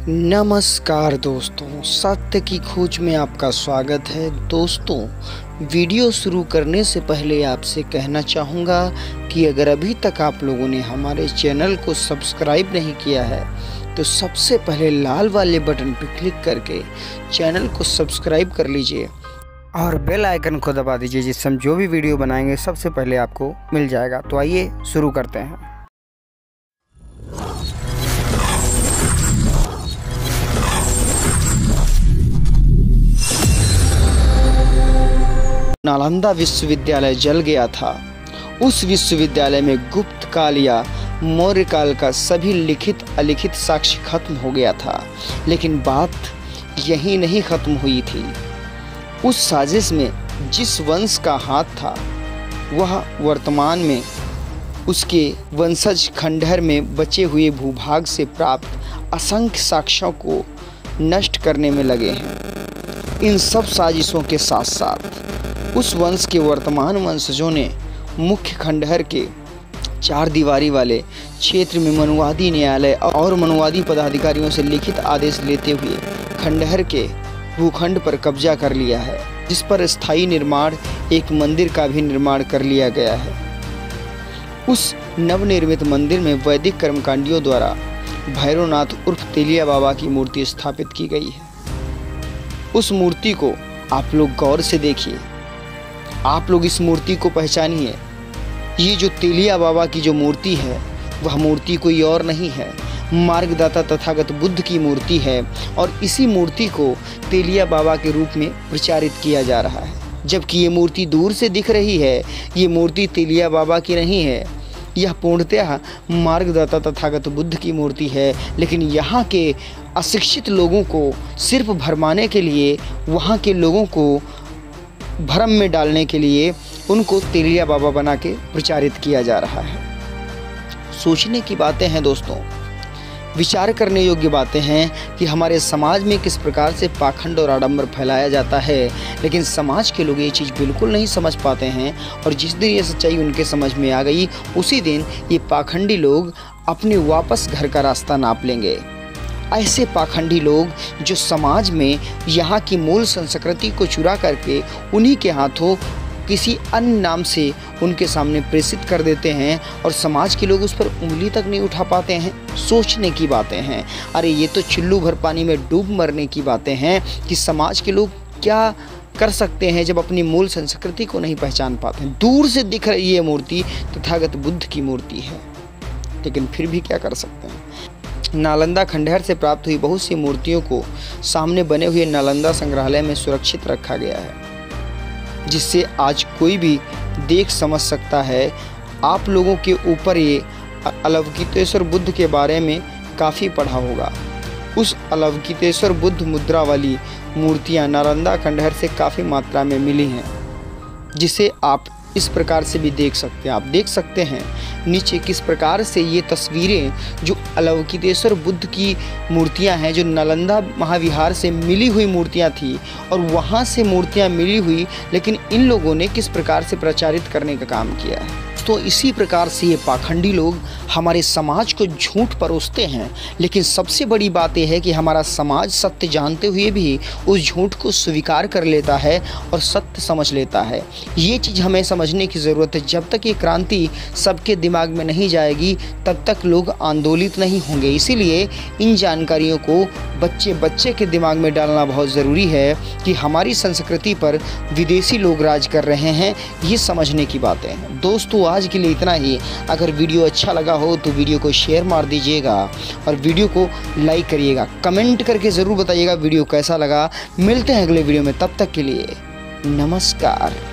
नमस्कार दोस्तों, सत्य की खोज में आपका स्वागत है। दोस्तों, वीडियो शुरू करने से पहले आपसे कहना चाहूँगा कि अगर अभी तक आप लोगों ने हमारे चैनल को सब्सक्राइब नहीं किया है तो सबसे पहले लाल वाले बटन पर क्लिक करके चैनल को सब्सक्राइब कर लीजिए और बेल आइकन को दबा दीजिए, जिससे हम जो भी वीडियो बनाएंगे सबसे पहले आपको मिल जाएगा। तो आइए शुरू करते हैं। नालंदा विश्वविद्यालय जल गया था। उस विश्वविद्यालय में गुप्त काल या मौर्य काल का सभी लिखित अलिखित साक्ष्य खत्म हो गया था। लेकिन बात यही नहीं खत्म हुई थी। उस साजिश में जिस वंश का हाथ था वह वर्तमान में उसके वंशज खंडहर में बचे हुए भूभाग से प्राप्त असंख्य साक्ष्यों को नष्ट करने में लगे हैं। इन सब साजिशों के साथ साथ उस वंश के वर्तमान वंशजों ने मुख्य खंडहर के चार दीवारी वाले क्षेत्र में मनुवादी न्यायालय और मनुवादी पदाधिकारियों से लिखित आदेश लेते हुए खंडहर के भूखंड पर कब्जा कर लिया है, जिस पर स्थायी निर्माण एक मंदिर का भी निर्माण कर लिया गया है। उस नवनिर्मित मंदिर में वैदिक कर्मकांडियों द्वारा भैरवनाथ उर्फ तेलिया बाबा की मूर्ति स्थापित की गई है। उस मूर्ति को आप लोग गौर से देखिए, आप लोग इस मूर्ति को पहचानिए। ये जो तेलिया बाबा की जो मूर्ति है वह मूर्ति कोई और नहीं है, मार्गदाता तथागत बुद्ध की मूर्ति है। और इसी मूर्ति को तेलिया बाबा के रूप में प्रचारित किया जा रहा है। जबकि ये मूर्ति दूर से दिख रही है, ये मूर्ति तेलिया बाबा की नहीं है, यह पूर्णतः मार्गदाता तथागत बुद्ध की मूर्ति है। लेकिन यहाँ के अशिक्षित लोगों को सिर्फ भरमाने के लिए, वहाँ के लोगों को भ्रम में डालने के लिए उनको तेलिया बाबा बना के प्रचारित किया जा रहा है। सोचने की बातें हैं दोस्तों, विचार करने योग्य बातें हैं कि हमारे समाज में किस प्रकार से पाखंड और आडंबर फैलाया जाता है। लेकिन समाज के लोग ये चीज़ बिल्कुल नहीं समझ पाते हैं, और जिस दिन ये सच्चाई उनके समझ में आ गई उसी दिन ये पाखंडी लोग अपने वापस घर का रास्ता नाप लेंगे। ऐसे पाखंडी लोग जो समाज में यहाँ की मूल संस्कृति को चुरा करके उन्हीं के हाथों किसी अन्य नाम से उनके सामने प्रेषित कर देते हैं, और समाज के लोग उस पर उंगली तक नहीं उठा पाते हैं। सोचने की बातें हैं। अरे ये तो चुल्लू भर पानी में डूब मरने की बातें हैं कि समाज के लोग क्या कर सकते हैं जब अपनी मूल संस्कृति को नहीं पहचान पाते हैं। दूर से दिख रही ये मूर्ति तथागत बुद्ध की मूर्ति है, लेकिन फिर भी क्या कर सकते हैं। नालंदा खंडहर से प्राप्त हुई बहुत सी मूर्तियों को सामने बने हुए नालंदा संग्रहालय में सुरक्षित रखा गया है, जिससे आज कोई भी देख समझ सकता है। आप लोगों के ऊपर ये अलौकितेश्वर बुद्ध के बारे में काफ़ी पढ़ा होगा। उस अलौकितेश्वर बुद्ध मुद्रा वाली मूर्तियाँ नालंदा खंडहर से काफ़ी मात्रा में मिली हैं, जिसे आप इस प्रकार से भी देख सकते हैं। आप देख सकते हैं नीचे किस प्रकार से ये तस्वीरें जो अलौकितेश्वर बुद्ध की मूर्तियां हैं, जो नालंदा महाविहार से मिली हुई मूर्तियां थी, और वहां से मूर्तियां मिली हुई, लेकिन इन लोगों ने किस प्रकार से प्रचारित करने का काम किया है। तो इसी प्रकार से ये पाखंडी लोग हमारे समाज को झूठ परोसते हैं। लेकिन सबसे बड़ी बात यह है कि हमारा समाज सत्य जानते हुए भी उस झूठ को स्वीकार कर लेता है और सत्य समझ लेता है। ये चीज़ हमें समझने की ज़रूरत है। जब तक ये क्रांति सबके दिमाग में नहीं जाएगी तब तक लोग आंदोलित नहीं होंगे। इसीलिए इन जानकारियों को बच्चे बच्चे के दिमाग में डालना बहुत ज़रूरी है कि हमारी संस्कृति पर विदेशी लोग राज कर रहे हैं। ये समझने की बातें हैं। दोस्तों, आज के लिए इतना ही। अगर वीडियो अच्छा लगा हो तो वीडियो को शेयर मार दीजिएगा और वीडियो को लाइक करिएगा। कमेंट करके ज़रूर बताइएगा वीडियो कैसा लगा। मिलते हैं अगले वीडियो में, तब तक के लिए नमस्कार।